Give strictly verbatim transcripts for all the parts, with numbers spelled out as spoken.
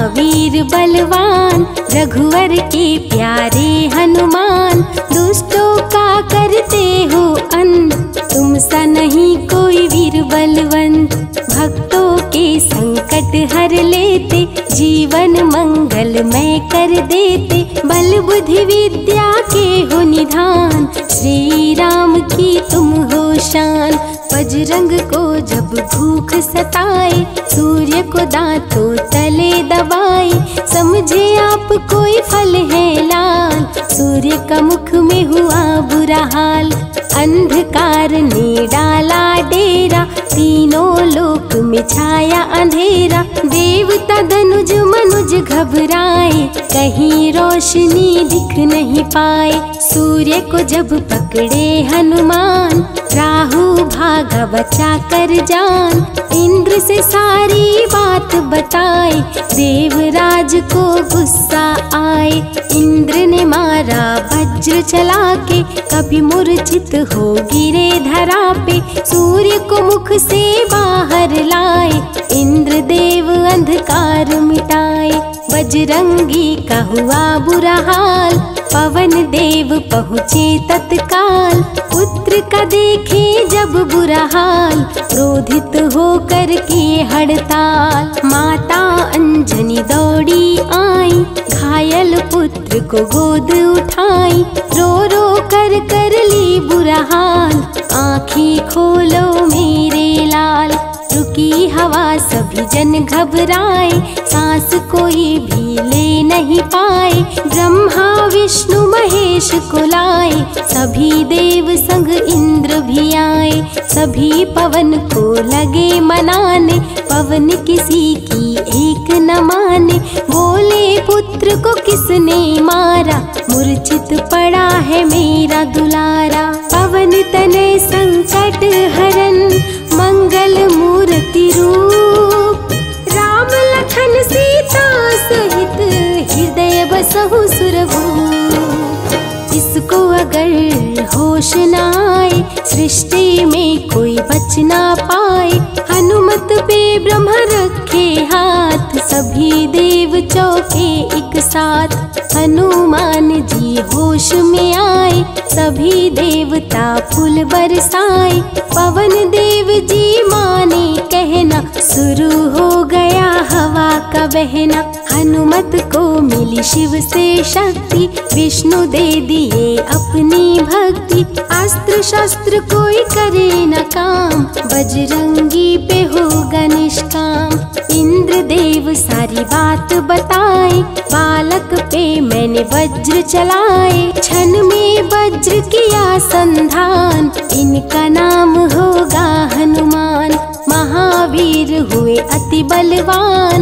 महावीर बलवान, रघुवर के प्यारे हनुमान, दुष्टों का करते हो अंत, तुम सा नहीं कोई वीर बलवंत। भक्तों के संकट हर लेते, जीवन मंगलमय कर देते, बल बुद्धि विद्या के हो निधान, श्री राम की तुम हो शान। बजरंग को जब भूख सताए, सूर्य को दांतों तले दबाए, समझे आप कोई फल है लाल, सूर्य का मुख में हुआ बुरा हाल। अंधकार ने डाला डेरा, तीनों लोक में छाया अंधेरा, देवता धनुज मनुज घबराए, कहीं रोशनी दिख नहीं पाए। सूर्य को जब पकड़े हनुमान, राहु भागा बचा कर जान, इंद्र से सारी बात बताए, देवराज को गुस्सा आए। इंद्र ने मारा वज्र चला के, कभी मूर्छित हो गिरे धरा पे, सूर्य को मुख से बाहर लाए, इंद्र देव अंधकार मिटाए। बजरंगी का हुआ बुरा हाल, पवन देव पहुँचे तत्काल, पुत्र का देखे जब बुरा हाल, क्रोधित होकर किए हड़ताल। माता अंजनी दौड़ी आई, घायल पुत्र को गोद उठाई, रो रो कर कर ली बुरा हाल, आँखें खोलो मेरे लाल। रुकी हवा सभी जन घबराए, सांस कोई भी ले नहीं पाए, ब्रह्मा विष्णु महेश को लाए, सभी देव संग इंद्र भी आए, सभी पवन को लगे मनाने, पवन किसी की एक न माने, बोले पुत्र को किसने मारा, मूर्छित पड़ा है मेरा दुलारा। पवन तनय संकट हरन, मंगल मूर्ति रूप, राम लखन सीता सहित हृदय बसहु सुरभूप। इसको अगर होश न आए, सृष्टि में कोई बच ना पाए, हनुमत पे ब्रह्म रखे हाथ, सभी देव चौके एक साथ। हनुमान जी होश में आए, सभी देवता फूल बरसाए, पवन देव जी माने कहना, शुरू हो गया हवा का बहना। हनुमत को मिली शिव से शक्ति, विष्णु दे दिए अपनी भक्ति, अस्त्र शस्त्र कोई करे न काम, बजरंगी पे होगा निष्काम। इंद्र देव सारी बात बताए, बालक पे मैंने वज्र चलाए, क्षण में वज्र किया संधान, इनका नाम होगा हनुमान। महावीर हुए अति बलवान,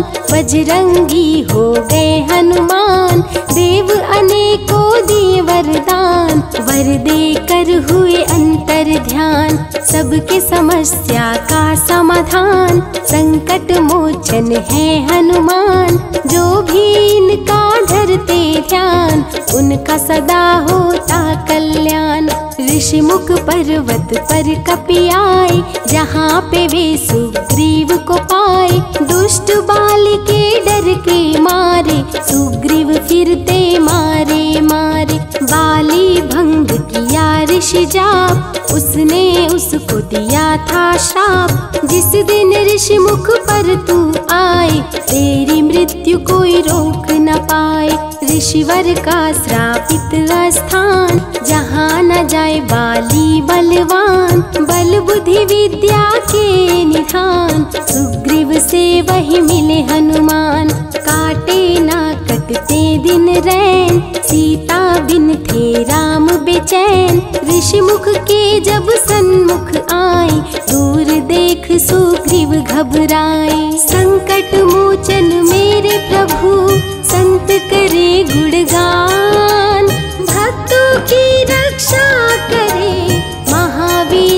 बजरंगी हो गए हनुमान, देव अनेकों दिए वरदान, वर देकर हुए अंतर ध्यान, सबके समस्या का समाधान, संकट मोचन है हनुमान, जो भी इनका धरते ध्यान, उनका सदा होता कल्याण। ऋषि मुख पर्वत पर कपि आए, जहाँ पे वे सुग्रीव को पाए, दुष्ट बाल के डर के मारे, सुग्रीव फिरते मारे मारे, बाली भंग किया ऋषि जाप, उसने उसको दिया था श्राप, जिस दिन ऋषि मुख पर तू आए, तेरी मृत्यु कोई रोक न पाए। ऋषिवर का श्रापित स्थान, जहाँ न जाए बाली बलवान, बल बुद्धि विद्या के निधान, सुग्रीव से वही मिले हनुमान। काटे ना कटते दिन रैन, सीता बिन थे राम बेचैन, ऋषि मुख के जब सन्मुख आए, दूर देख सुग्रीव घबराए। संकट मोचन मेरे प्रभु, संत करे गुणगान, भक्तों की रक्षा करे महावीर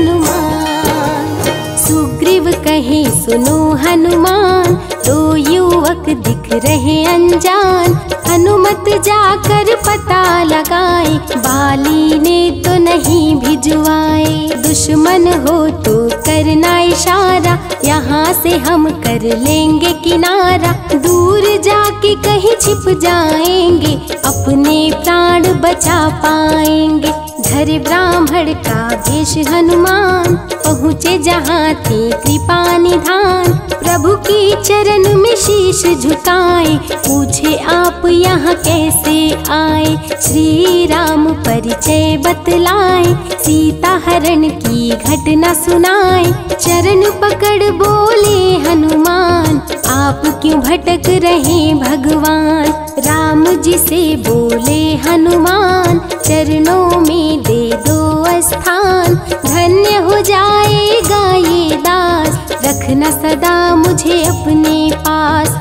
हनुमान। सुग्रीव कहे सुनो हनुमान, दो युवक दिख रहे अनजान, हनुमत जाकर पता लगाए, बाली ने तो नहीं भिजवाए। दुश्मन हो तो करना इशारा, यहाँ से हम कर लेंगे किनारा, दूर जाके कहीं छिप जाएंगे, अपने प्राण बचा पाएंगे। धरे ब्राह्मण का वेश हनुमान, पहुँचे जहाँ थे कृपा निधान। प्रभु की चरण में शीश झुकाए, पूछे आप यहाँ कैसे आए। श्री राम परिचय बतलाए, सीता हरण की घटना सुनाए। चरण पकड़ बोले हनुमान, आप क्यों भटक रहे भगवान। राम जी से बोले हनुमान, चरणों में दे दो स्थान। धन्य हो जाएगा ये दास, रखना सदा मुझे अपने पास।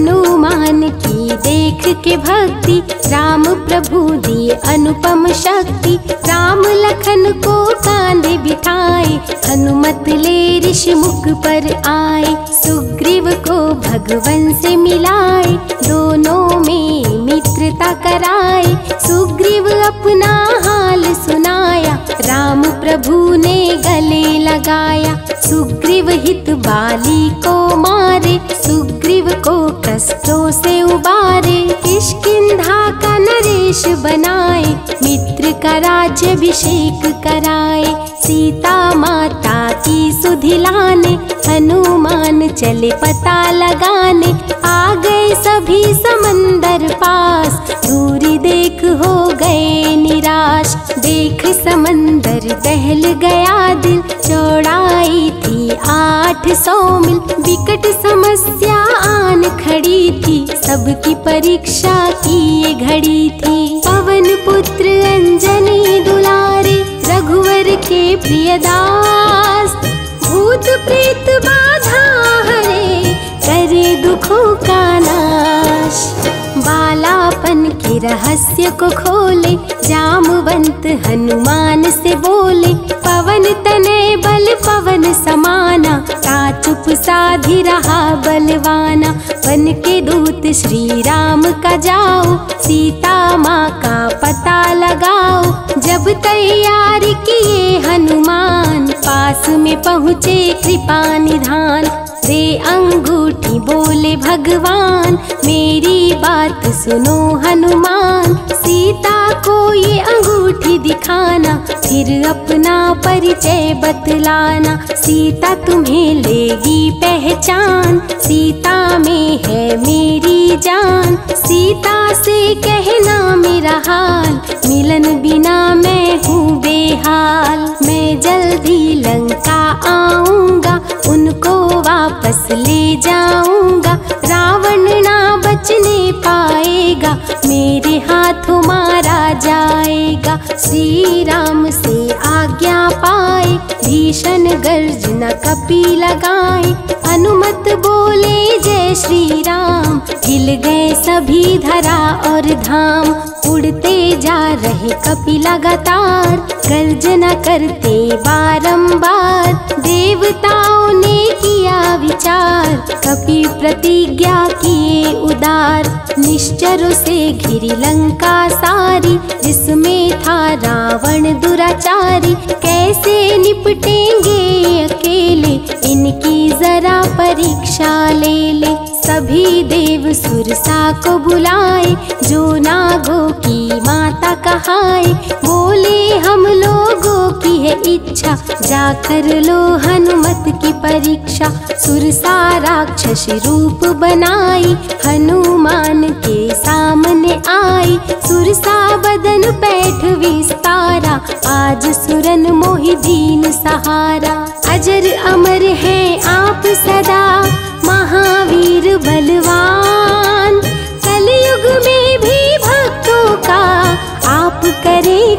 हनुमान की देख के भक्ति, राम प्रभु दिए अनुपम शक्ति। राम लखन को कांधे बिठाए, हनुमत ले ऋषि मुख पर आए। सुग्रीव को भगवन से मिलाए, दोनों में मित्रता कराए। सुग्रीव अपना हाल सुनाया, राम प्रभु ने गले लगाया। सुग्रीव हित बाली को मारे, सुग्रीव को कष्टों से उबारे। किष्किंधा का नरेश बनाए, मित्र का राज्याभिषेक कराए। सीता माता की सुधि लाने, हनुमान चले पता लगाने। आ गए सभी समंदर पास, दूरी देख हो गए निराश। देख समंदर दहल गया दिल, चौड़ाई थी आठ सौ मील। विकट समस्या आन खड़ी थी, सबकी परीक्षा की ये घड़ी थी। पवन पुत्र अंजनी दुलारे, रघुवर के प्रिय दास। भूत प्रेत बाधा हरे, करे दुखों का नाश। बालापन के रहस्य को खोले, जामवंत हनुमान से बोले। पवन तनय बल पवन समाना, ता चुप साधी रहा बलवाना। बन के दूत श्री राम का जाओ, सीता माँ का पता लगाओ। जब तैयारी किए हनुमान, पास में पहुँचे कृपा निधान। दे अंगूठी बोले भगवान, मेरी बात सुनो हनुमान। सीता को ये अंगूठी दिखाना, फिर अपना परिचय बतलाना। सीता तुम्हें लेगी पहचान, सीता में है मेरी जान। सीता से कहना मेरा हाल, मिलन बिना मैं हूँ बेहाल। मैं जल्दी लंका आऊँगा, उनको वापस ले जाऊँगा। रावण ना बचने पाएगा, मेरे हाथों मारा जाएगा। श्री राम से आज्ञा पाए, भीषण गर्जना कपि लगाए। अनुमत बोले जय श्री राम, हिल गए सभी धरा और धाम। उड़ते जा रहे कपि लगातार, गर्जना करते बारंबार। देवताओं ने किया विचार, कपि प्रतिज्ञा किए उदार। निश्चरों से घिरी लंका सारी, जिसमें था रावण दुराचारी। कैसे निपटेंगे अकेले, इनकी जरा परीक्षा ले ले। सभी देव सुरसा को बुलाए, जो नागों की माता कहाए। बोले हम लोगों की है इच्छा, जाकर लो हनुमत की परीक्षा। सुरसा राक्षस रूप बनाई, हनुमान के सामने आई। सुरसा बदन पैठ विस्तारा, आज सुरन मोहि दीन सहारा। अजर अमर है आप सदा, महावीर बलवान। कलयुग में भी भक्तों का आप करें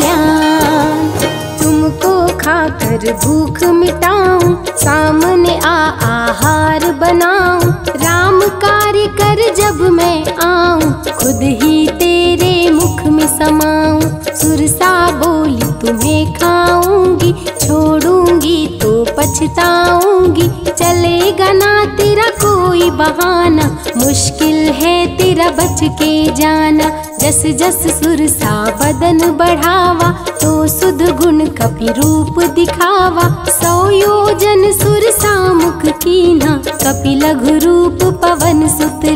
कल्याण। तुमको खाकर भूख मिटाऊं, सामने आ आहार बनाऊं। राम कार्य कर जब मैं आऊं, खुद ही तेरे मुख में समाऊं। सुरसा बोली तुम्हें खाऊंगी, छोड़ूंगी तो पछताऊंगी। चलेगा ना तेरा कोई बहाना, मुश्किल है तेरा बच के जाना। जस जस सुरसा बदन बढ़ावा, तो सुध गुण कपि रूप दिखावा। सौ योजन सुरसा मुख कीन्हा, कपि लघु रूप पवन सुत लीन्हा।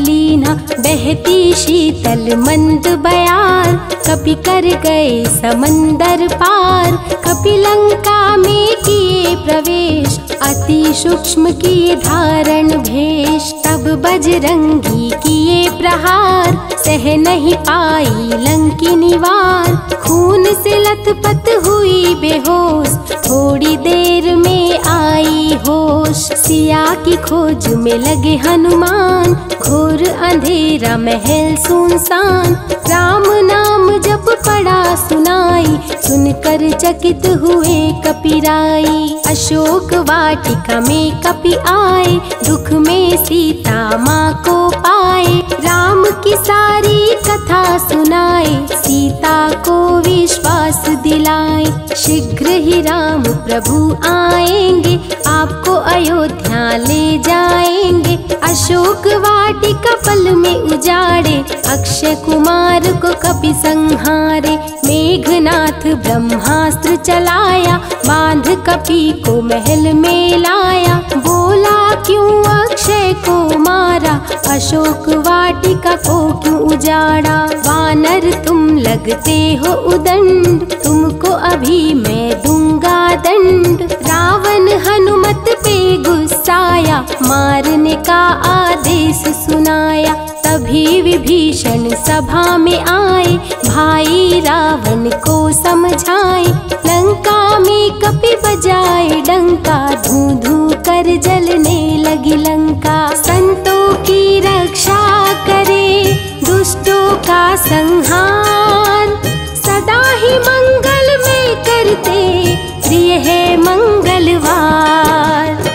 जहाँ बहती शीतल मंद बयार। कपि कर गए समंदर पार, कपि लंका में किए प्रवेश, अति सूक्ष्म किए धारण भेष। तब बजरंगी किए प्रहार, सह नहीं पाई लंकिनी वार। खून से लथपथ हुई बेहोश, थोड़ी देर में आई होश। सिया की खोज में लगे हनुमान, घोर अंधेरा महल सुनसान। राम नाम जप पड़ा सुनाई, सुनकर चकित हुए कपिराई। अशोक वाटिका में कपि आए, दुख में सीता माँ को पाए। राम की सारी कथा सुनाए, सीता को विश्वास दिलाए। शीघ्र ही राम प्रभु आएंगे, आपको अयोध्या ले जाएंगे। अशोक वाटिका पल में उजाड़े, अक्षय कुमार को कपि संहारे। मेघनाथ ब्रह्मास्त्र चलाया, बांध कपि को महल में लाया। बोला क्यों अक्षय को मारा, अशोक वाटिका को क्यों उजाड़ा। वानर तुम लगते हो उदंड, तुमको अभी मैं दूंगा दंड। रावण हनुमत पे गुस्साया, मारने का आदेश सुनाया। तभी विभीषण सभा में आए, भाई रावण को समझाए। लंका में कपि बजाए डंका, धू धू कर जलने लगी लंका। संतों की रक्षा करे, दुष्टों का संहार। सदा ही मंगल में करते, प्रिय है मंगलवार।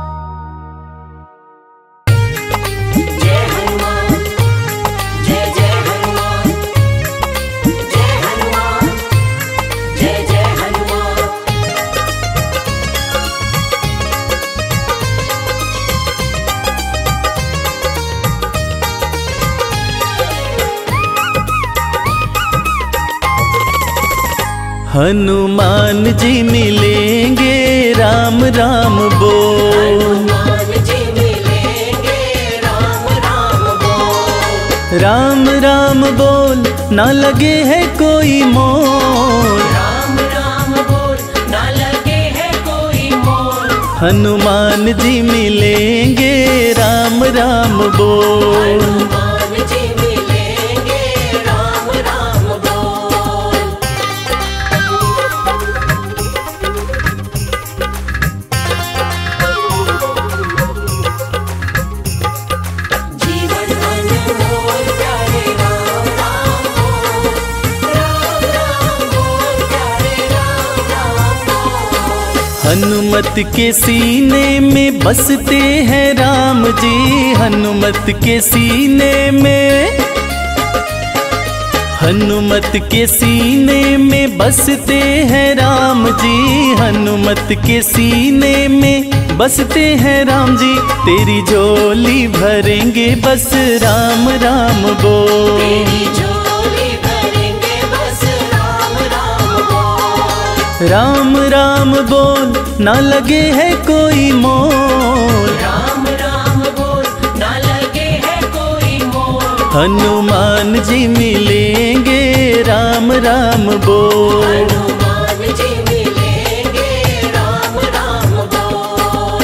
हनुमान जी मिलेंगे, राम राम बोल। हनुमान जी मिलेंगे, राम राम बोल। राम राम बोल, ना लगे है कोई मोल। राम राम बोल, ना लगे है कोई मोल। हनुमान जी मिलेंगे, राम राम बोल। हनुमत के सीने में बसते हैं राम जी, हनुमत के सीने में। हनुमत के सीने में बसते हैं राम जी, हनुमत के सीने में बसते हैं राम जी। तेरी झोली भरेंगे बस राम राम बोल। तेरी झोली भरेंगे बस राम राम बोल। राम राम बोल, ना लगे है कोई मोल। राम राम बोल, ना लगे है कोई मोल। हनुमान जी मिलेंगे, राम राम बोल। हनुमान जी मिलेंगे, राम राम बोल।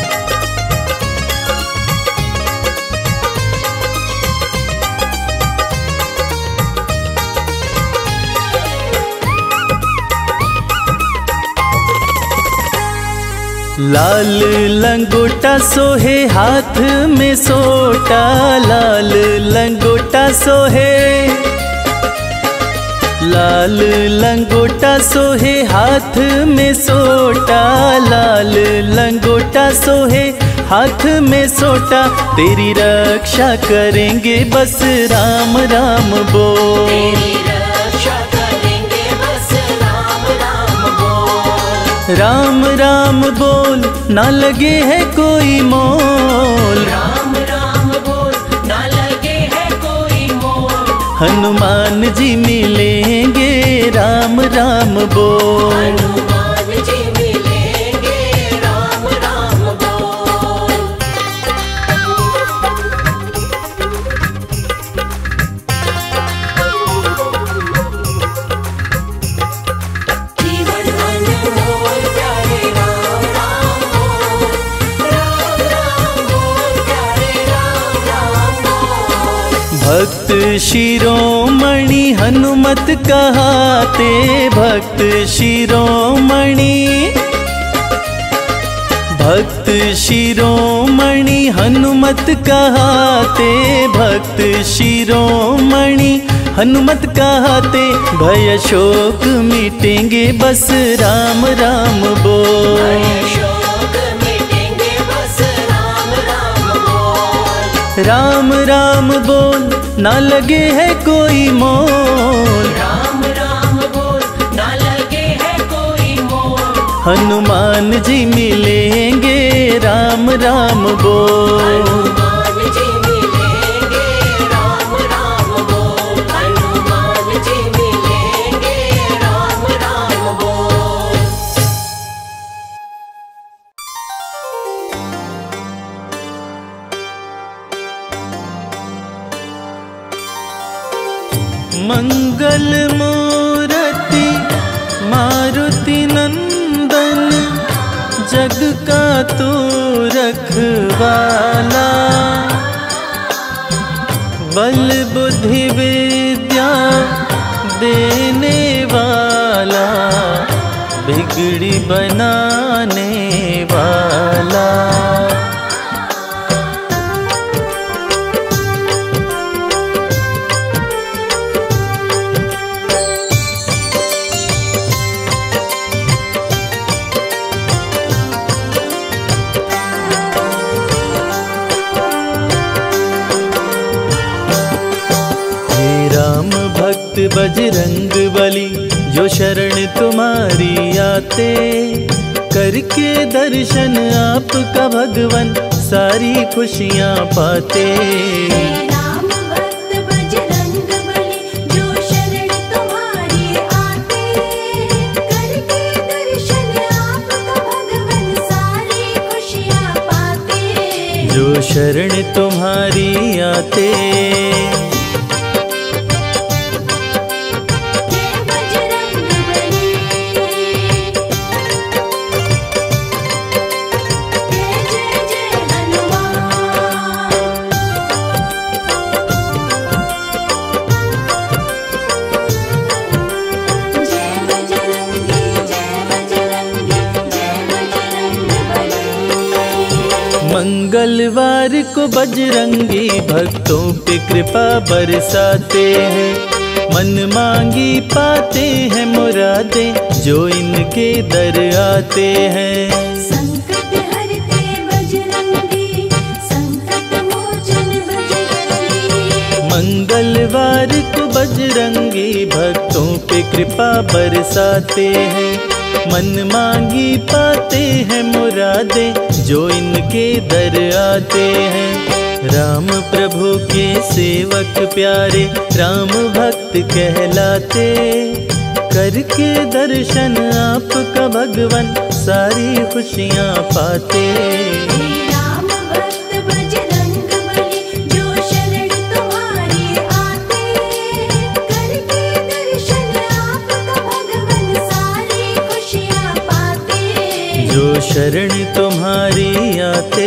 लाल लंगोटा सोहे हाथ में सोटा, लाल लंगोटा सोहे। लाल लंगोटा सोहे हाथ में सोटा, लाल लंगोटा सोहे हाथ में सोटा। तेरी रक्षा करेंगे बस राम राम बोल। तेरी रक्षा करेंगे बस राम राम बोल। राम राम बोल, ना लगे है कोई मोल। राम राम बोल, ना लगे है कोई मोल। हनुमान जी मिलेंगे, राम राम बोल। हनुमान जी मिलेंगे, राम राम बोल। भक्त शिरोमणि हनुमत कहाते, भक्त शिरोमणि, भक्त शिरोमणि हनुमत कहाते, भक्त शिरोमणि हनुमत कहाते। भय शोक मिटेंगे बस राम राम बोल, राम राम बोल ना लगे है कोई मोल, राम राम बोल ना लगे है कोई मोल। हनुमान जी मिलेंगे राम राम बोल, हनुमान जी मिलेंगे राम राम बोल, हनुमान जी मिलेंगे राम राम बोल। मंगल मूर्ति मारुति नंदन, जग का तू रखवाला। बल बुद्धि विद्या देने वाला, बिगड़ी बनाने वाला। बजरंग बली जो शरण तुम्हारी आते, करके दर्शन आपका भगवन सारी खुशियाँ पाते। राम भक्त बजरंग बली जो शरण तुम्हारी आते, करके दर्शन आपका भगवन सारी खुशियाँ पाते। जो शरण तुम्हारी आते, मंगलवार को बजरंगी भक्तों पे कृपा बरसाते हैं, मन मांगी पाते हैं मुरादें जो इनके दर आते हैं। संकट हरते बजरंगी, संकट मोचन बजरंगी। मंगलवार को बजरंगी भक्तों पे कृपा बरसाते हैं, मन मांगी पाते हैं मुरादें जो इनके दर आते हैं। राम प्रभु के सेवक प्यारे राम भक्त कहलाते, करके दर्शन आपका भगवन सारी खुशियाँ पाते। राम भक्त बजरंग बली जो शरण तुम्हारी आते, करके दर्शन आपका भगवन सारी खुशियाँ पाते। जो शरण तुम्हारी आते।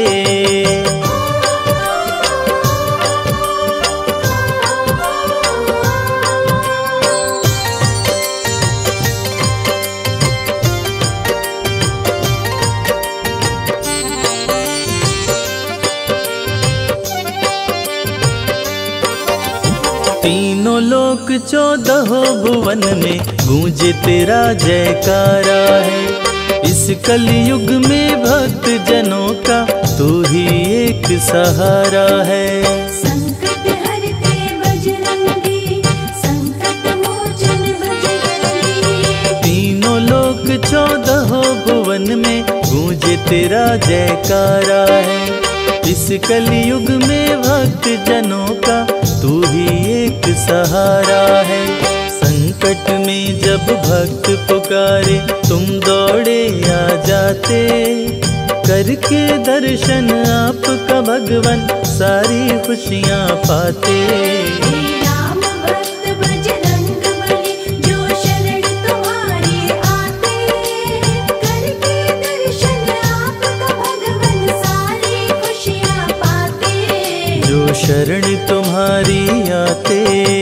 तीनों लोक चौदह भुवन में गूंजे तेरा जयकारा है। इस कलयुग में भक्त जनों का तू ही एक सहारा है। संकट हरते बजरंगी, संकट मोचन बजरंगी। तीनों लोक चौदह भुवन में गूंजे तेरा जयकारा है। इस कलयुग में भक्त जनों का तू ही एक सहारा है। संकट में जब भक्त पुकारे तुम दौड़े आ जाते, करके दर्शन आपका भगवन सारी खुशियाँ पाते। राम भक्त बजरंग बली जो शरण तुम्हारी आते, करके दर्शन आपका भगवन सारी खुशियाँ पाते। जो शरण तुम तुम्हारी आते।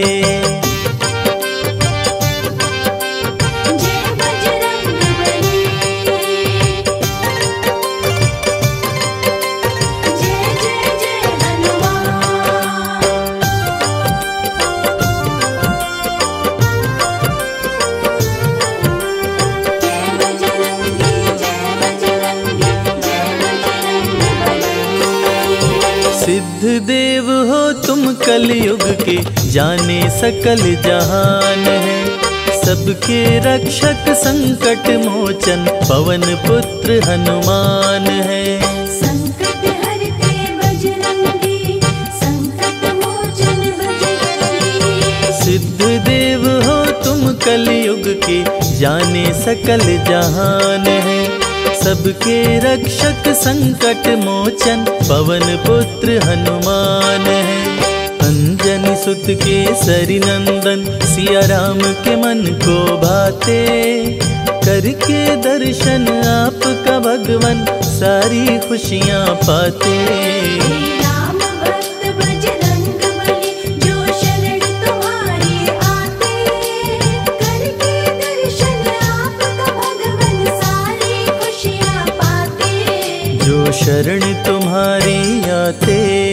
सिद्ध देव हो तुम कलयुग के, जाने सकल जहान है। सबके रक्षक संकट मोचन, पवन पुत्र हनुमान है। संकट हरते बजरंगी, संकट मोचन बजरंगी। सिद्ध देव हो तुम कलयुग के, जाने सकल जहान है। सबके रक्षक संकट मोचन, पवन पुत्र हनुमान है। अंजनी सुत केसरी नंदन, सिया राम के मन को भाते। करके दर्शन आपका भगवन, सारी खुशियाँ पाते। राम भक्त बजरंग बली, जो शरण तुम्हारी आते। करके दर्शन आपका भगवन, सारी खुशियाँ पाते। जो शरण तुम्हारी आते।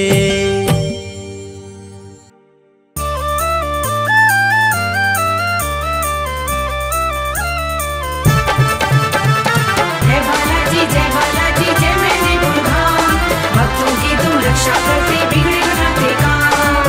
जय बालाजी जय बालाजी जय मेदिनीपुर धाम, भक्तों की तुम रक्षा करते, बिगड़े बनाते काम।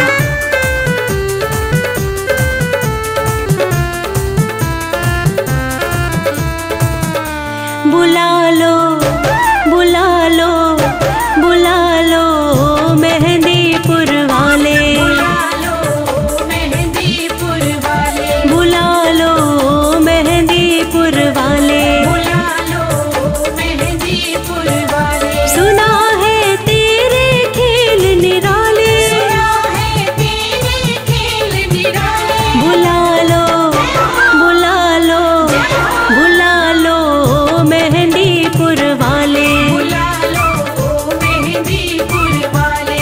बुला लो बुला लो बुला लो मेहंदीपुर वाले। बुला लो मेहंदीपुर वाले, बुला लो मेहंदीपुर वाले। बुला लो मेहंदीपुर वाले। सुना है तेरे खेल निराले। सुना है तेरे खेल निराले। बुला लो बुला लो बुला लो मेहंदीपुर वाले। बुला लो मेहंदीपुर वाले।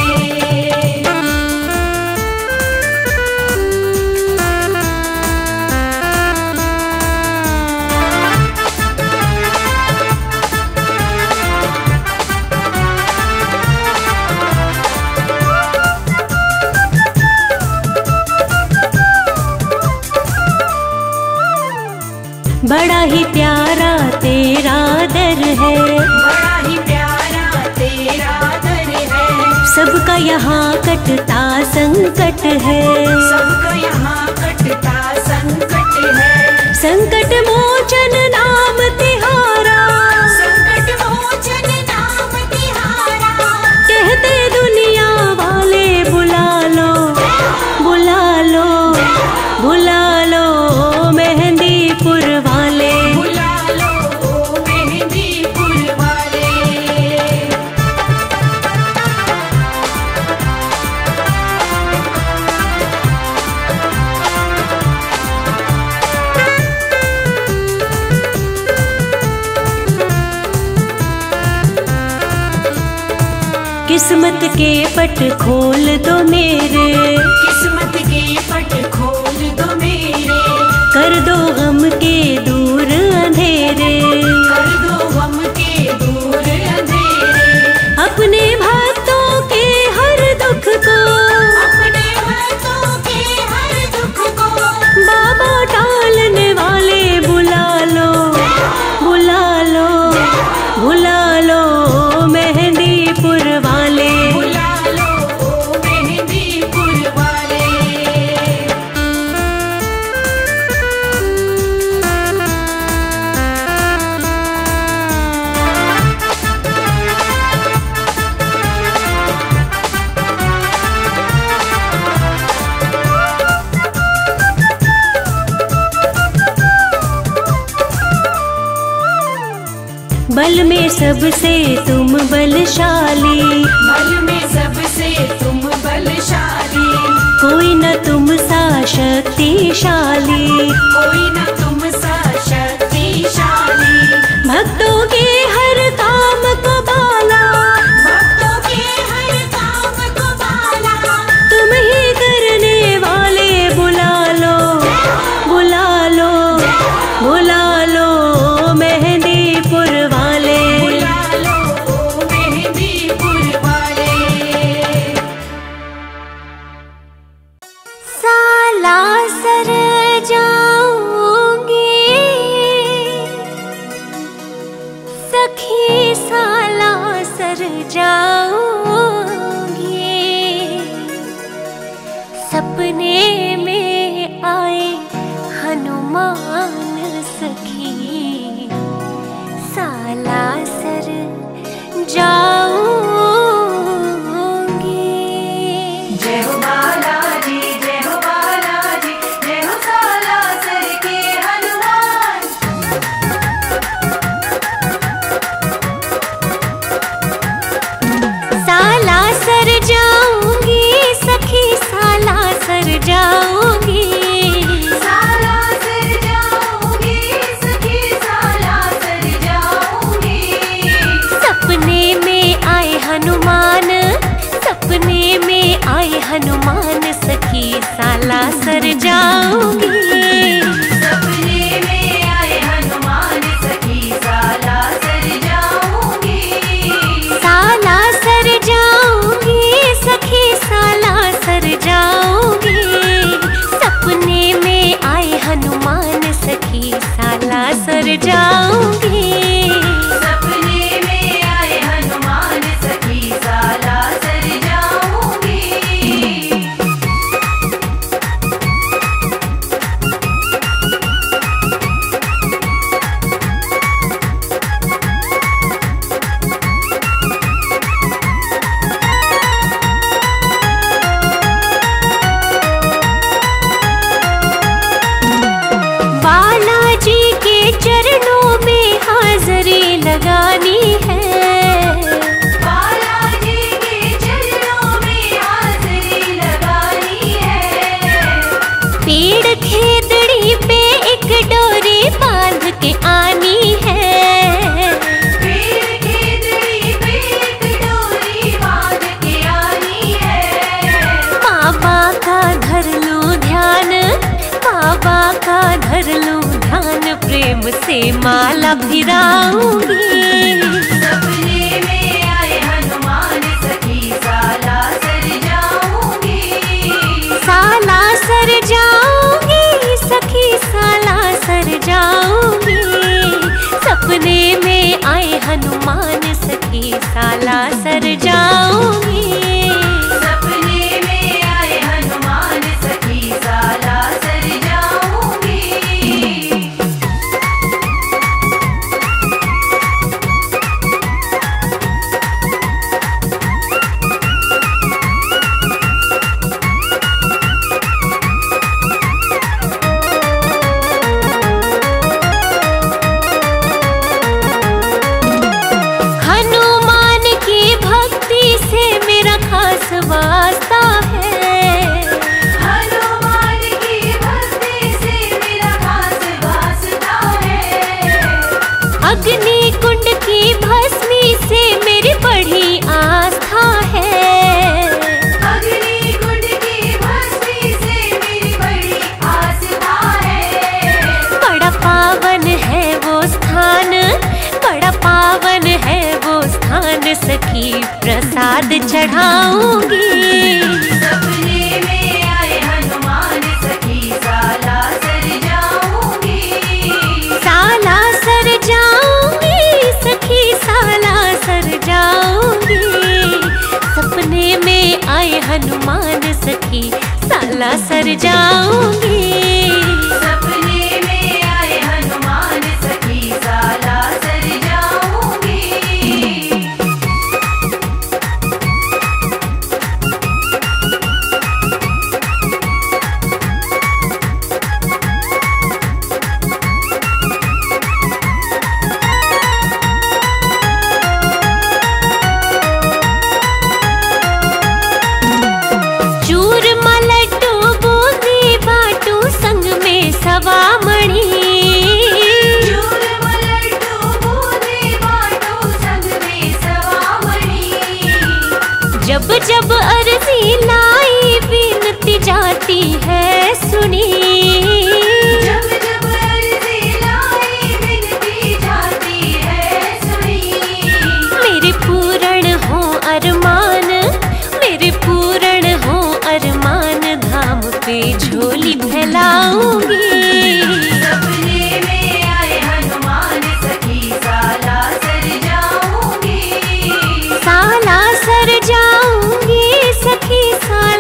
बड़ा ही प्यारा तेरा दर है, बड़ा ही प्यारा तेरा दर है। सबका यहाँ कटता संकट है। सबका यहाँ कटता संकट है। संकट मोचन नाम तिहारा, संकट मोचन नाम तिहारा। कहते दुनिया वाले। बुला लो बुला लो बुला लो मेहंदीपुर वाले। बुला लो मेहंदीपुर वाले। किस्मत के पट खोल दो मेरे, किस्मत के पट खोल दो मेरे। कर दो गम के दूर अंधेरे। कर दो गम के दूर अंधेरे। अपने भक्तों के हर दुख को, अपने भक्तों के हर दुख को। बाबा टालने वाले। बुला लो बुला लो बुला लो मेहंदीपुर वाले। बुला लो मेहंदीपुर वाले। बल में सबसे तुम बलशाली, बल में सबसे तुम बलशाली। कोई न तुम सा शक्तिशाली। कोई न तुम सा शक्तिशाली। भक्तों के हर काम को बाला, भक्तों के हर काम को बाला। तुम ही सपने में आए हनुमान सखी, सालासर जाऊंगी। जय हो बालाजी, जय हो बालाजी, जय हो सालासर के हनुमान। सालासर जाऊंगी सखी, सालासर जाऊंगी। सालासर जाऊंगी सखी, सालासर जाऊंगी। सपने में आए हनुमान, सपने में आए हनुमान सखी, सालासर जाऊंगी। सपने में आए हनुमान सखी, सालासर जाऊंगी। सालासर जाऊंगी सखी, सालासर जाऊंगी। सपने में आए हनुमान सखी, सालासर जाऊंगी। सपने में आए हनुमान सखी, सालासर जाऊंगी। बालाजी के चरणों में हाजरी लगानी है। बालाजी के चरणों में हाजरी लगानी है। पेड़ खेतड़ी पे एक डोरी बांध के आनी है। पेड़ खेतड़ी पे एक डोरी बांध के आनी है। बाबा का धर लूं ध्यान, बाबा का धर लूं ध्यान, प्रेम से माला फिराऊंगी। सपने में आए हनुमान सखी, सालासर जाऊंगी। सालासर जाऊंगी सखी, सालासर जाऊंगी। सपने में आए हनुमान सखी, सालासर जाऊंगी। सपने में आए हनुमान सखी, सालासर जाऊंगी। हनुमान की भक्ति से मेरा खास वास्ता है। हनुमान की भक्ति से मेरा खास वास्ता है। अग्नि कुंड की भस्मी से मेरी बड़ी आस्था है। अग्नि कुंड की भस्मी से मेरी बड़ी आस्था है। बड़ा पावन है वो स्थान, बड़ा पावन है वो स्थान सखी, प्रसाद चढ़ाऊंगी। सपने में आए हनुमान सखी, सालासर जाऊंगी। सालासर जाऊंगी सखी, सालासर जाऊंगी। सपने में आए हनुमान सखी, सालासर जाऊंगी। सपने में आए हनुमान सखी, सालासर जाऊंगी। चूरमा लड्डू बूंदी बाटू संग में सवा मणि। चूरमा लड्डू बूंदी बाटू संग में सवा मणि। जब जब अर्जी लाई विनती जाती है सुनी। जब जब अर्जी लाई विनती जाती है सुनी। मेरे पूर्ण हो अरमान, मेरे पूर्ण हो अरमान, धाम पे झोली फैलाऊंगी। सपने में आए हनुमान सखी, सालासर जाऊंगी। सालासर जाऊंगी सखी, सालासर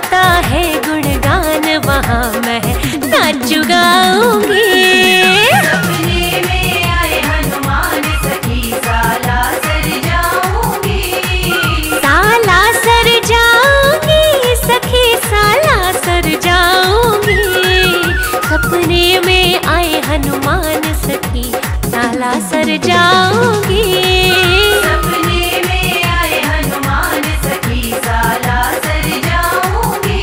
गाता है गुणगान वहाँ मैं नाच गाऊंगी। सपने में आए हनुमान सखी साला सर जाऊंगी। साला सर जाऊंगी सखी साला सर जाऊंगी। सपने में आए हनुमान सखी साला सर जाऊंगी। सपने में आए हनुमान सखी साला सर जाऊंगी।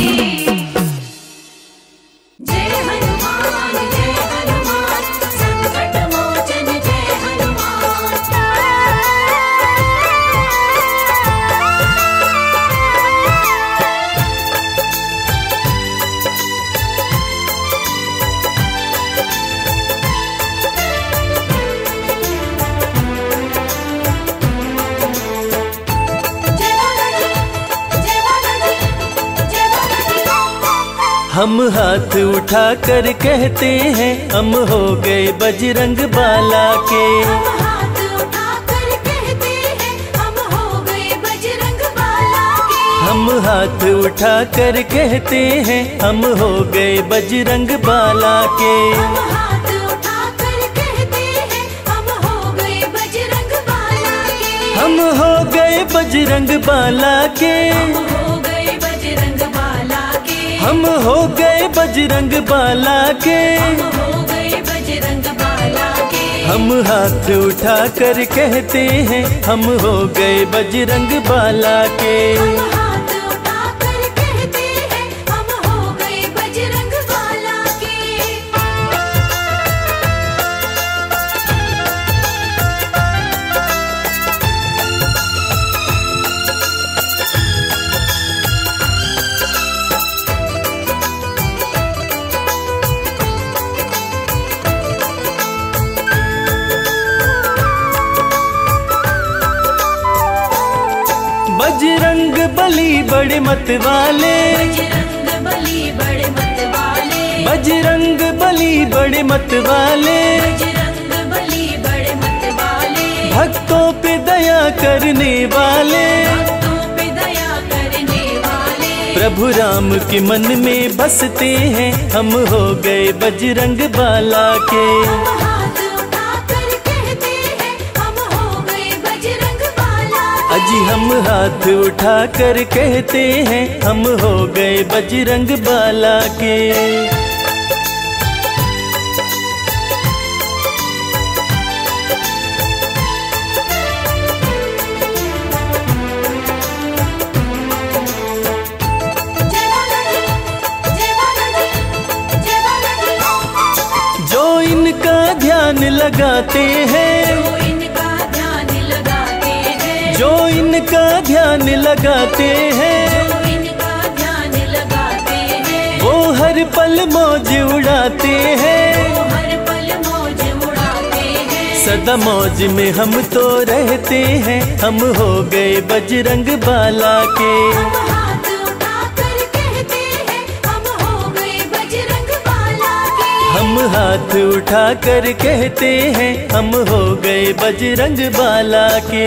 जय हनुमान जय हनुमान संकट मोचन जय हनुमान। हम हाथ उठा कर कहते हैं हम हो गए बजरंग बाला के। हम हाथ उठाकर कहते हैं हम हो गए बजरंग बाला के। हम हाथ उठा कर कहते हैं हम हो गए बजरंग बाला के। हम हाथ उठाकर कहते हैं हम हो गए बजरंग बाला के। हम हो गए बजरंग बाला के। हो गए बजरंग बाला के। हम हो गए बजरंग बाला के। हो गए बजरंग बाला के। हम हाथ उठा कर कहते हैं हम हो गए बजरंग बाला के। हम हाथ उठाकर कहते हैं हम हो गए बजरंग बाला के। बजरंग बली बड़े मत वाले। बजरंग बली बड़े मत वाले। बजरंग बली बड़े मत वाले। बजरंग बली बड़े मत वाले। भक्तों पे दया करने वाले। भक्तों पे दया करने वाले। प्रभु राम के मन में बसते हैं हम हो गए बजरंग बाला के। हम हाथ उठाकर कहते हैं हम हो गए बजरंग बाला के। अजी हम हाथ उठा कर कहते हैं हम हो गए बजरंग बाला के। जय बाला जी जय बाला जी जय बाला जी। जो इनका ध्यान लगाते हैं। जो इनका ध्यान लगाते हैं। जो इनका ध्यान लगाते हैं। जो इनका ध्यान लगाते हैं। वो हर पल मौज उड़ाते हैं। वो हर पल मौज उड़ाते हैं। सदा मौज में हम तो रहते हैं हम हो गए बजरंग बाला के। हम हाथ उठाकर कहते हैं हम हो गए बजरंग बाला के। हम हाथ उठा कर कहते हैं हम हो गए बजरंग बाला के।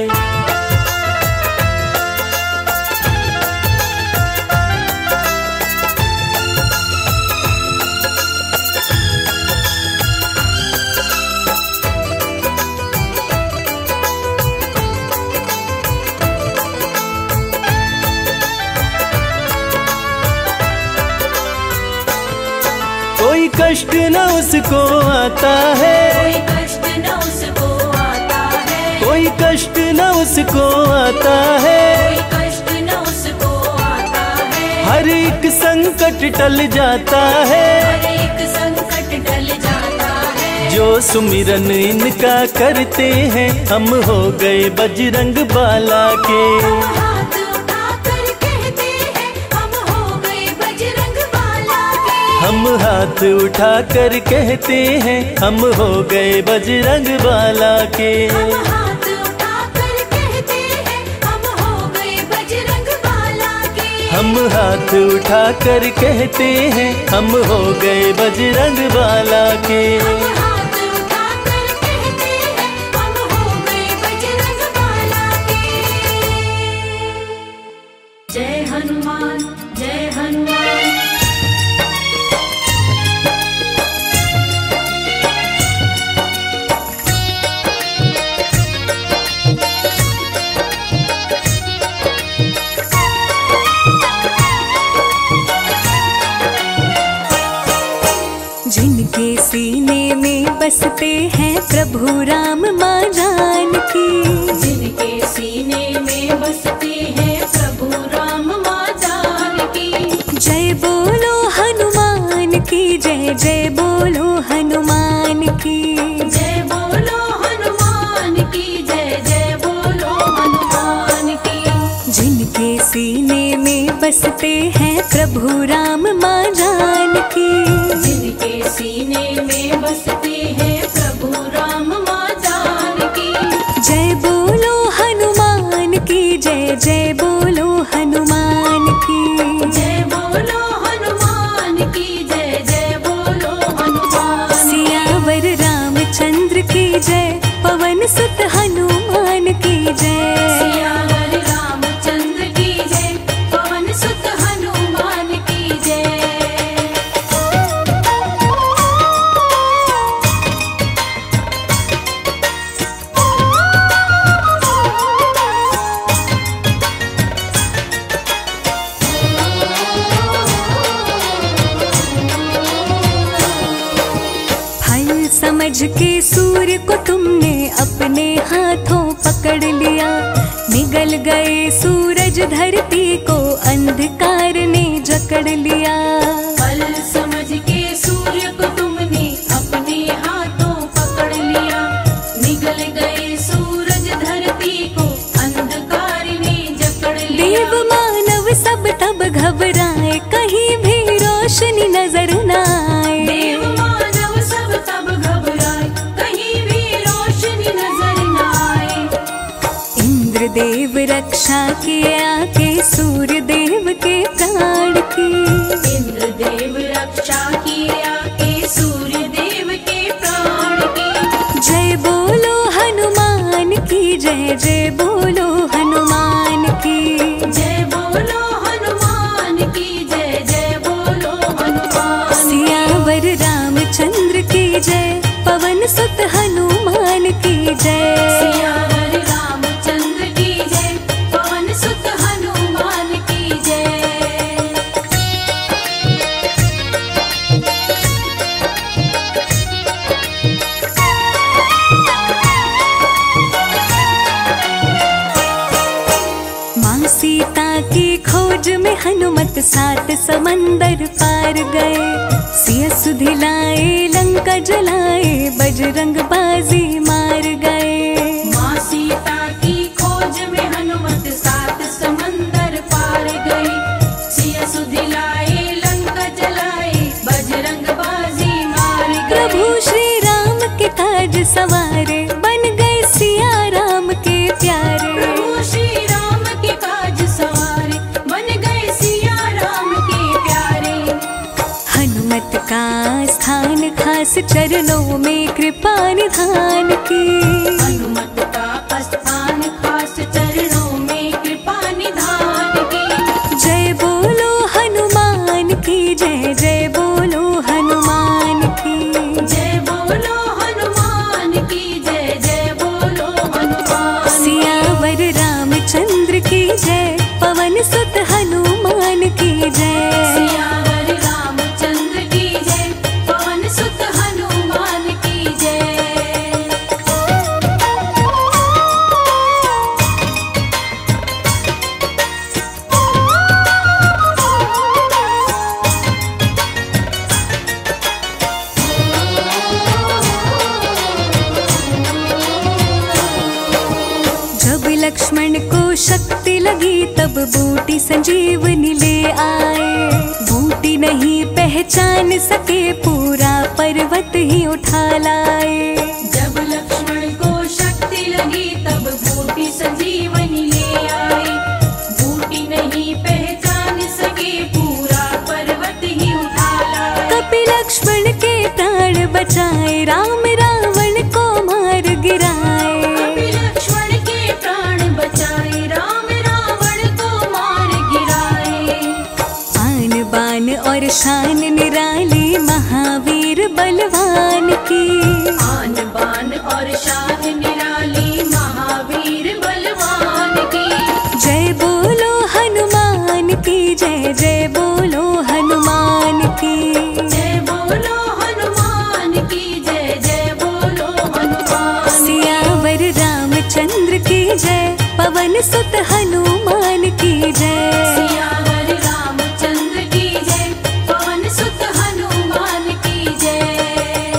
कोई कष्ट न उसको आता है। कोई कष्ट न उसको आता है। कोई कष्ट न उसको आता है। कोई कष्ट न उसको आता है। हर एक संकट टल जाता है। हर एक संकट टल जाता है। जो सुमिरन इनका करते हैं हम हो गए बजरंग बाला के। हम हाथ उठाकर कहते हैं हम हो गए बजरंग बाला के। हम हाथ उठा कर कहते हैं हम हो गए बजरंग बाला के। हम हाथ उठाकर कहते हैं हम हो गए बजरंग बाला के। हम हाथ उठा कर कहते हैं हम हो गए बजरंग बाला के। हम हाथ उठाकर कहते हैं हम हो गए बजरंग बाला के। जय हनुमान बसते हैं प्रभु राम माँ जानकी। जिनके सीने में बसते हैं प्रभु राम माँ जानकी। जय बोलो हनुमान की जय, जय बोलो हनुमान की। जय बोलो हनुमान की जय, जय बोलो हनुमान की। जिनके सीने में बसते हैं प्रभु राम माँ जानकी। जिनके सीने में बसते हैं प्रभु राम माँ जानकी। जय बोलो हनुमान की जय, जय बोलो हनुमान की। जय बोलो हनुमान की जय, जय बोलो हनुमान की। सियावर रामचंद्र की जय, पवन सुत हनुमान की जय। सियावर रामचंद्र की जय, पवन सुत हनुमान की जय। फल समझ के सूर्य को तुमने अपने हाथों पकड़ लिया। निगल गए सूरज धरती को अंधकार ने जकड़ लिया। फल समझ के सूर्य को तुमने अपने हाथों पकड़ लिया। निगल गए सूरज धरती को अंधकार ने जकड़ लिया। देव मानव सब तब घबराए, कहीं भी रोशनी नजर न आए। देव मानव सब तब घबराए, कहीं भी रोशनी नजर न आए। इंद्र देव रक्षा किए आके सूर्य देव के प्राण की। इंद्र देव रक्षा किए आके सूर्य देव के प्राण की। जय बोलो हनुमान की जय, जय बोलो हनुमान की। जय बोलो हनुमान की जय, जय बोलो हनुमान की। सियावर रामचंद्र की जय, पवन सुत हनुमान की जय। सियावर रामचंद्र की जय, पवन सुत हनुमान की जय। माँ सीता की खोज में हनुमत सात समंदर पार गए। सिया सुधिलाए लंका जलाए, बजरंग बाजी मार गए। माँ सीता की खोज में हनुमत सात समंदर पार गए। सिया सुधिलाए लंका जलाए, बजरंग बाजी मार गए। प्रभु श्री राम के ताज सवारे, बन गए सिया राम के प्यारे। प्रभु श्री राम के काज सवारे, बन गए सिया राम के प्यारे। हनुमत का स्थान खास चरणों में कृपा निधान की। हनुमत का स्थान खास चरणों में कृपा निधान की। जय बोलो हनुमान की जय, जय बोलो हनुमान की। जय बोलो हनुमान की जय, जय बोलो हनुमान की। सियावर रामचंद्र की जय, पवन सुत हनुमान की जय। सियावर रामचंद्र की जय, पवन सुत हनुमान की जय। जब लक्ष्मण को शक्ति लगी, तब बूटी संजीवनी ले आए। बूटी नहीं पहचान सके, पूरा पर्वत ही उठा लाए। जब लक्ष्मण को शक्ति लगी, तब बूटी संजीवनी ले आए। बूटी नहीं पहचान सके, पूरा पर्वत ही उठा लाए। कपि लक्ष्मण के प्राण बचाए, राम रावण को मार गिराए। कपि लक्ष्मण के प्राण बचाए, राम रावण को मार गिराए। आन बान और शान निराली, महावीर बलवान की। आन बान और शान निराली, महावीर बलवान की। जय बोलो हनुमान की जय, जय बोलो हनुमान की। जय बोलो हनुमान की जय, जय पवन सुत हनुमान की जय। सियावर रामचंद्र की जय, पवन सुत हनुमान की जय।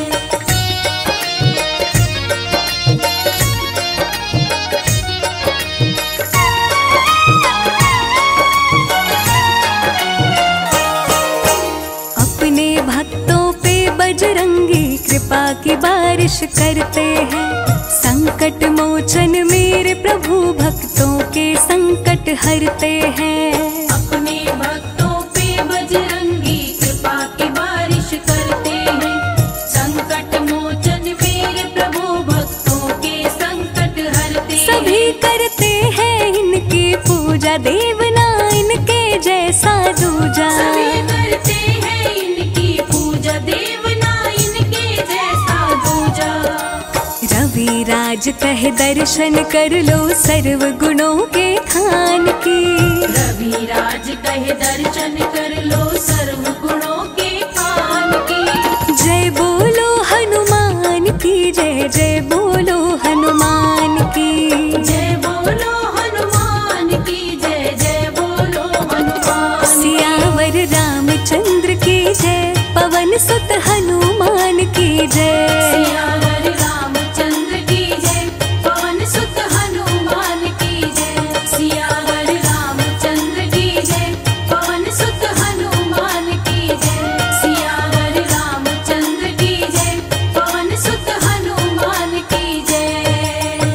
अपने भक्तों पे बजरंगी कृपा की बारिश करते हैं। संकट मोचन मेरे प्रभु भक्तों के संकट हरते हैं। अपने भक्तों पे बजरंगी कृपा की बारिश करते हैं। संकट मोचन मेरे प्रभु भक्तों के संकट हरते हैं। सभी करते हैं इनकी पूजा, देवना इनके जैसा दूजा। सभी करते हैं इनकी पूजा, देवना इनके जैसा दूजा। रवि राज कहे दर्शन कर लो सर्व गुणों के खान की। रवि राज कहे दर्शन कर लो सर्व गुणों के खान की। जय बोलो हनुमान की जय, जय बोलो हनुमान की। जय बोलो हनुमान की जय, जय बोलो हनुमान। सियावर रामचंद्र की जय, पवन सुत हनुमान की जय। सियावर रामचंद्र की जय, पवन सुत हनुमान की जय। सियावर रामचंद्र की जय, पवन सुत हनुमान की जय। सियावर रामचंद्र की जय, पवन सुत हनुमान की जय।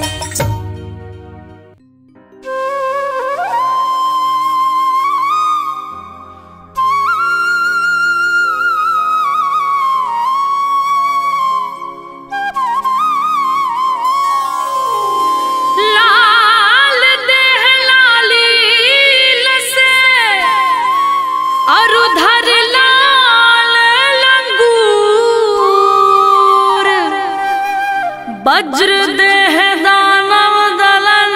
लाल देह लाली लसे अरुधर लाल लंगूर, वज्र देह दानव दलन,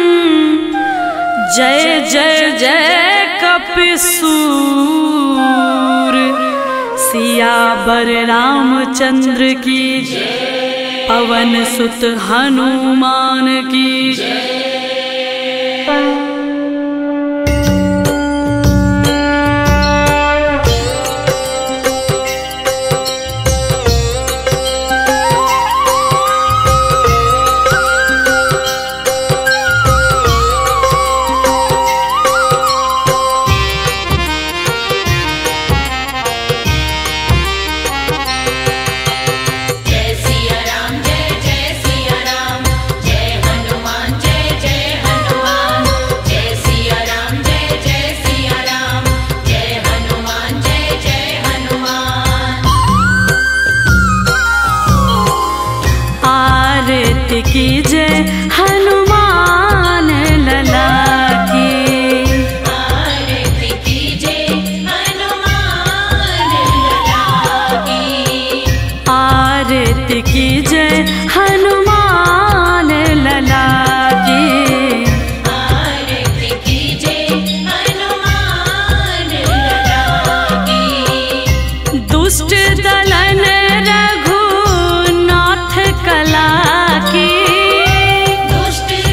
जय जय जय कपिसूर। सियावर रामचंद्र की जय, पवन सुत हनुमान की जय। जय सिया राम जय जय सिया राम, जय हनुमान जय जय हनुमान। जय सिया राम जय जय सिया राम, जय हनुमान जय जय हनुमान। आरती की जय हनुमान लला की। आरती की जय हनुमान लला की। आरती की जय हनुमान लला की। आरती की जय हनुमान लला की। दुष्ट दलन रघुनाथ कला की। दुष्ट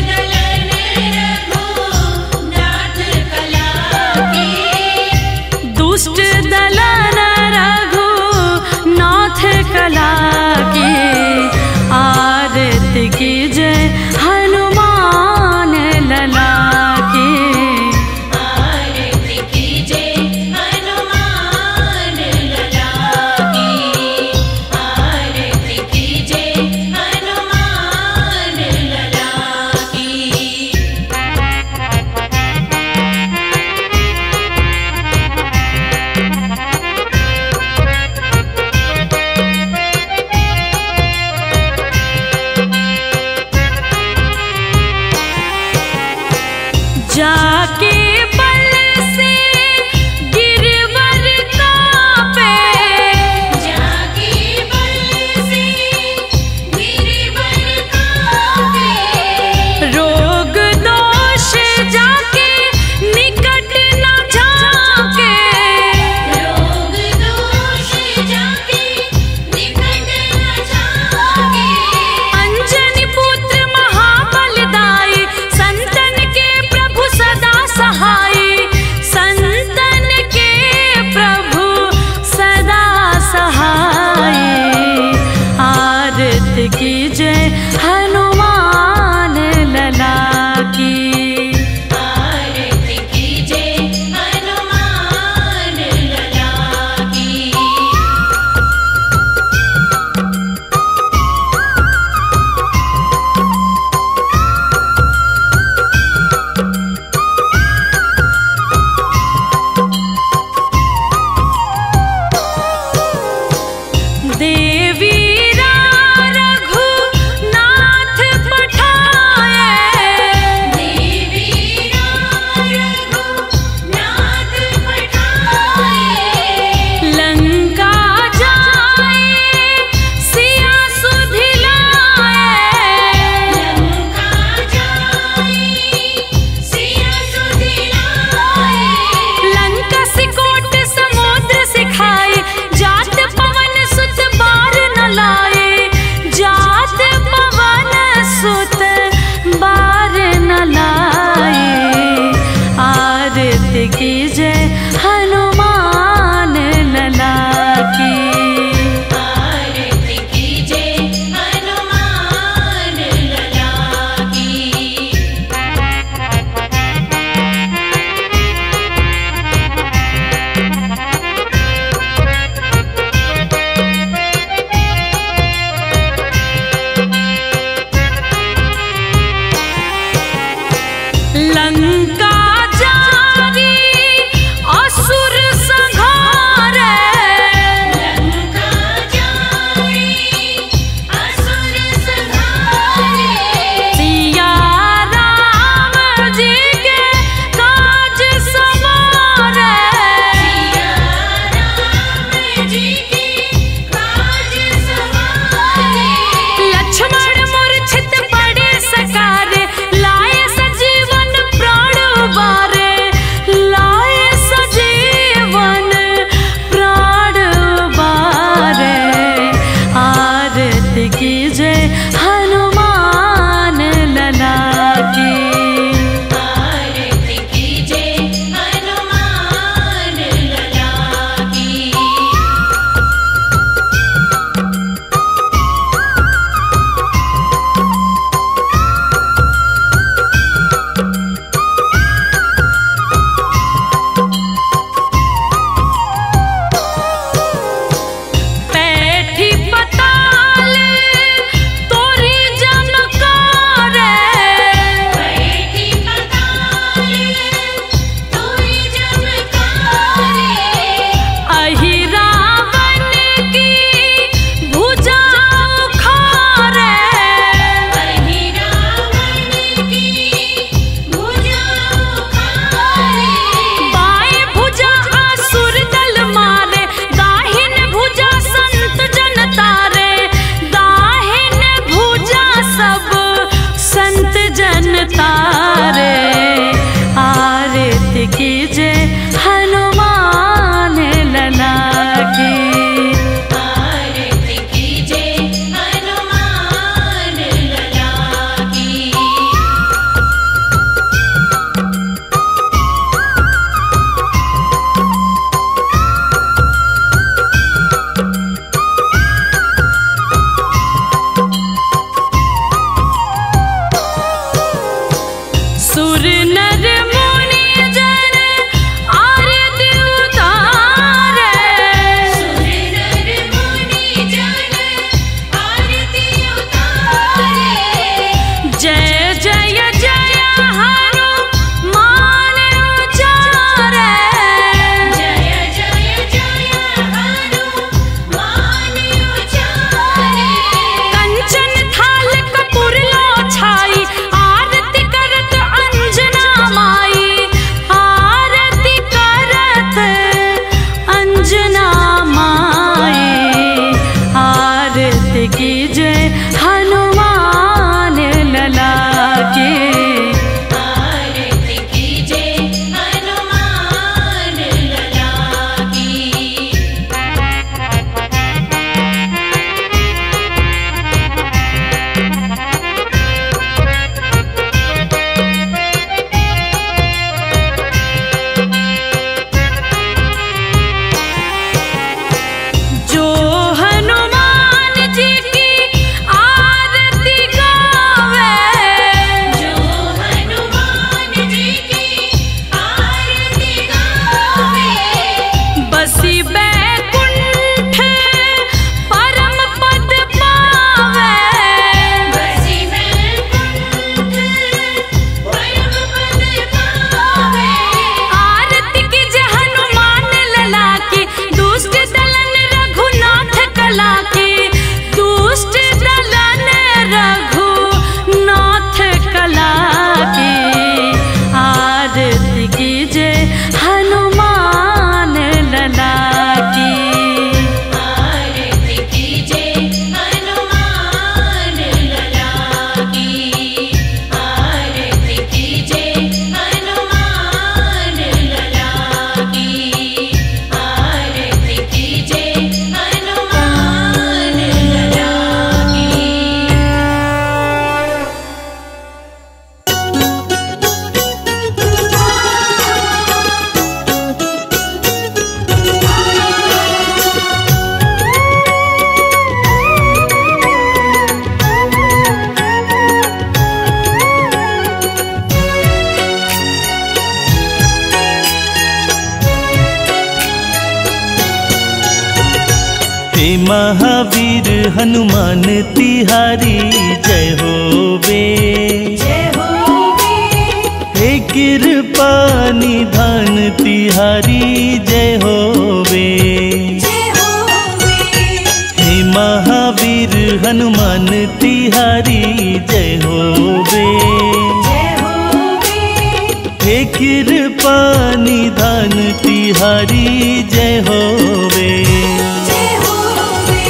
महावीर हनुमान तिहारी जय होवे, जय होवे, हे कृपा निधान तिहारी जय होवे, जय होवे, हे महावीर हनुमान तिहारी जय होवे, जय होवे, हे कृपा निधान तिहारी जय होवे। जय होवे।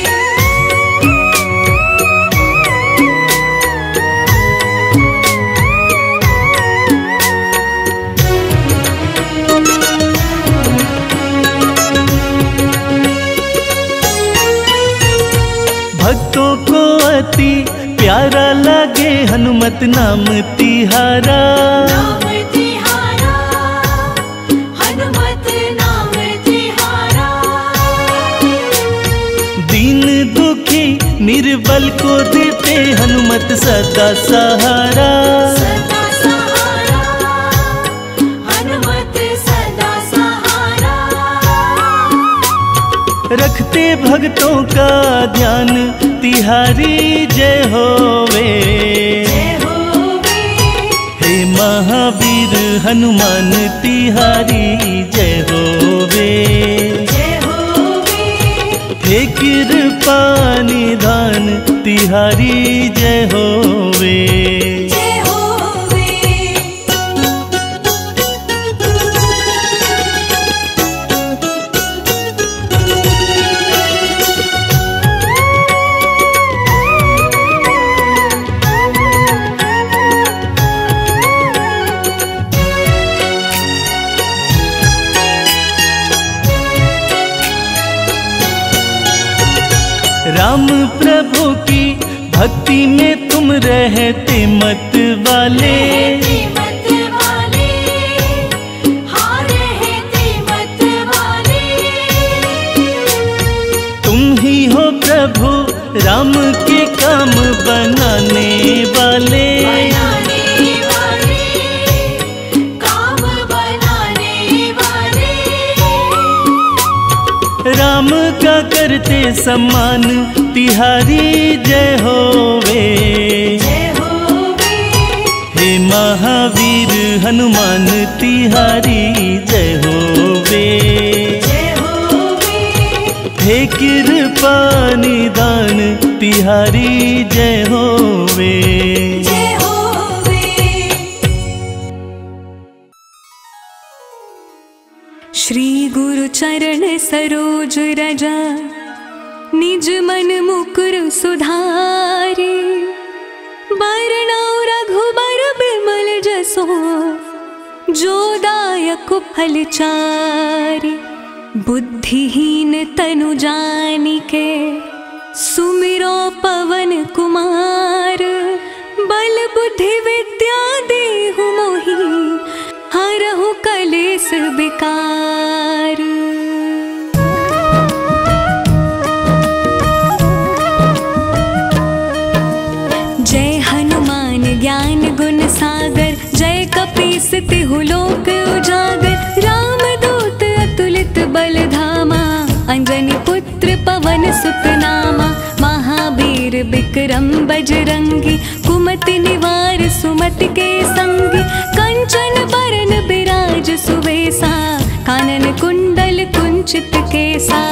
भक्तों को अति प्यारा लगे हनुमत नाम तिहारा, नाम तिहारा, हनुमत नाम तिहारा, दीन दुखी निर्बल को देते हनुमत सदा सहारा, सदा सहारा, हनुमत सदा सहारा, रखते भक्तों का ध्यान तिहारी जय होवे, जय होवे, हे महावीर हनुमान तिहारी जय होवे, जय होवे, हे कृपा निधान तिहारी जय होवे। जय होवे। राम प्रभु की भक्ति में तुम रहते मत वाले, रहते मत वाले, हाँ रहते मत वाले, तुम ही हो प्रभु राम के काम बनाने वाले, बनाने वाले, काम बनाने वाले, राम का करते सम्मान तिहारी जय होवे, जय होवे, हे महावीर हनुमान तिहारी जय होवे, जय होवे, हे कृपा निधान तिहारी जय होवे। जय होवे। श्री गुरु चरण सरोज रजा निज मन मुकुर सुधारी, बरनउँ रघुबर बिमल जसो जो दायक फल चारि, बुद्धिहीन तनु जानिके सुमिरो पवन कुमार, बल बुद्धि विद्या देहु मोहि हरहु कलेस विकार। जय हनुमान ज्ञान गुण सागर, जय कपीस तिहु लोक उजागर, राम दूत अतुलित बल धामा, अंजनी पुत्र पवन सुत नामा, महावीर विक्रम बजरंगी, कुमति निवार सुमति के संगी, कंचन बरन बिराज सुवेसा, कानन कुंडल कुंचित केसा।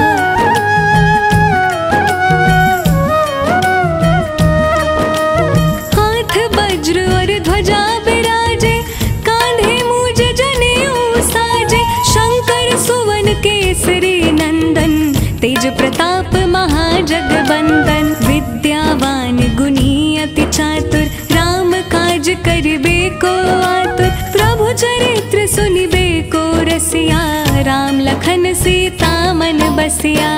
हाथ वज्र और ध्वजा बिराजे, कांधे मूज जनेऊ साजे, शंकर सुवन केसरी नंदन, तेज प्रताप महाजगबंदन, विद्यावान गुणी अति चातुर, राम काज करिबे को आतुर, प्रभु चरित्र सुनिबे को रसिया, राम लखन सीता मन बसिया।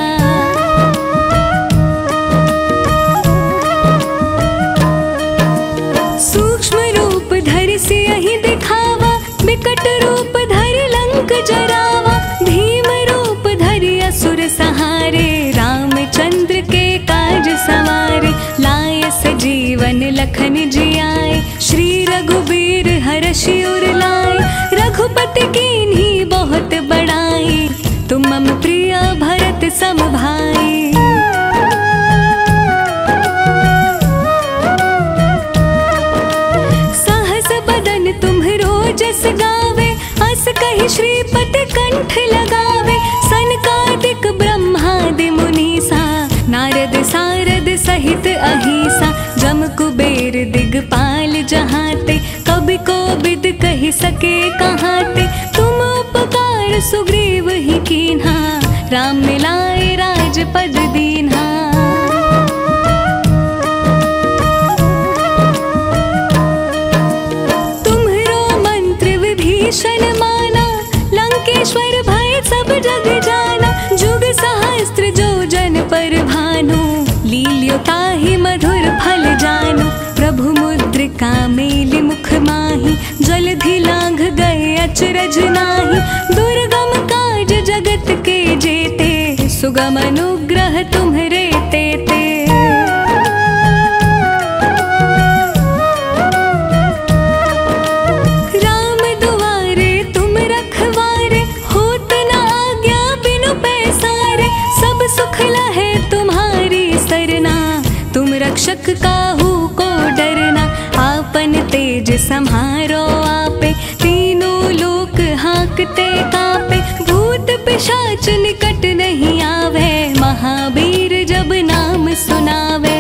सूक्ष्म रूप धरि सियहि दिखावा, बिकट रूप धरि लंक जरावा, भीम रूप धरि असुर सहारे, रामचंद्र के काज सवारे, लाए सजीवन लखन जियाए, श्री रघुबीर हरषि उर लाए, रघुपति कीन्ही बहुत बड़ाई, तुम मम प्रिय भरत सम भाई। कही श्रीपति कंठ लगावे, सनकादिक ब्रह्मादि मुनीसा, नारद सारद सहित अहिसा, जम कुबेर दिगपाल जहाते, कभी को बिद कही सके कहाते, तुम उपकार सुग्रीव ही कीन्हा, राम मिलाए राजपद दीन्हा। तुम्हरो मंत्र विभीषण माना, लंकेश्वर भय सब जग जाना, जुग सहस्त्र जो जन पर भानु, लील्यो ताहि मधुर फल जानु, प्रभु मुद्रिका मेलि मुख माहि, जलधि लांघ गए अचरज नाही, दुर्गम काज जगत के जेते, सुगम अनुग्रह तुम्हरे तेते। राम दुआरे तुम रखवारे, होत न आज्ञा बिनु पैसारे, सब सुख लहे तुम्हारी सरना, तुम रक्षक काहू को डरना, आपन तेज सम्हारो आपे, तीनों लोक हांकते कापे, भूत पिशाच निकट नहीं आवे, महावीर जब नाम सुनावे।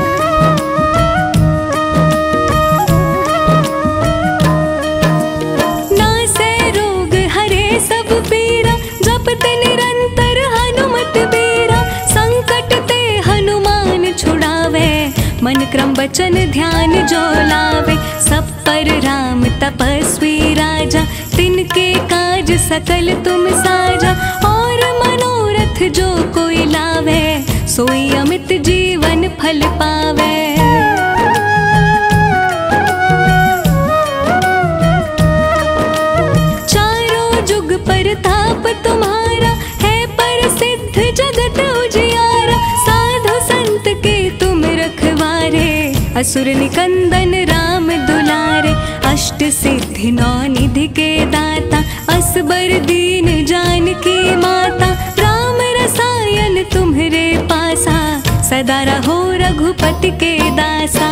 नासै रोग हरे सब पीरा, जपते निरंतर हनुमत बीरा, संकट ते हनुमान छुड़ावे, मन क्रम वचन ध्यान जो लावे, सब पर राम तपस्वी राजा, तिनके काज सकल तुम साजा, और मनोरथ जो कोई लावे, सोई अमित जीवन फल पावे। चारों जुग परताप तुम्हारा, है प्रसिद्ध जगत उजियारा, साधु संत के तुम रखवारे, असुर निकंदन राम दुलारे, अष्ट सिद्धि नौ निधि के दाता, असबर दीन जानकी माता, राम रसायन तुम्हरे पासा, सदा रहो रघुपति के दासा।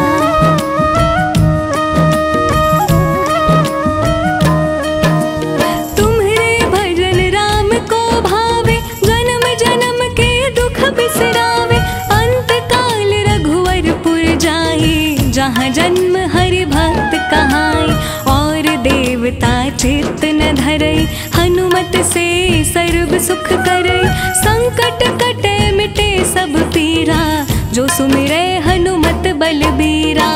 तुम्हरे भजन राम को भावे, जन्म जन्म के दुख बिसरावे, अंत काल रघुवरपुर जाई, जहाँ जन्म हरि भक्त कहाई, और देवता चित्त न धरई, हनुमत से सर्व सुख करई, संकट कटे मिटे सब पीरा, जो सुमिरे हनुमत बलबीरा।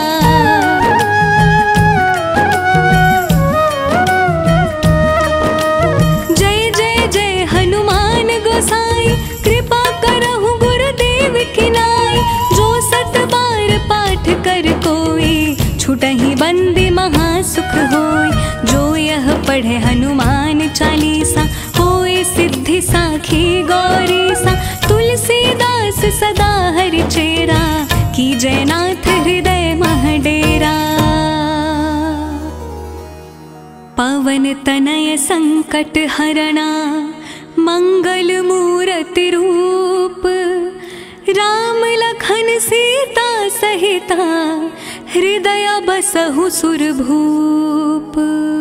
जय जय जय हनुमान गोसाई, कृपा करहु गुरुदेव की नाई, जो सत बार पाठ कर कोई, छुटहि बंदी महासुख होय, जो यह पढ़े हनुमान चालीसा, होय सिद्धि साखी गौरी सा, तुलसीदास सदा हरि चेरा, की जयनाथ हृदय महडेरा। पवन तनय संकट हरणा, मंगल मूरति रूप, राम लखन सीता सहिता, हृदय बसहु सुरभूप।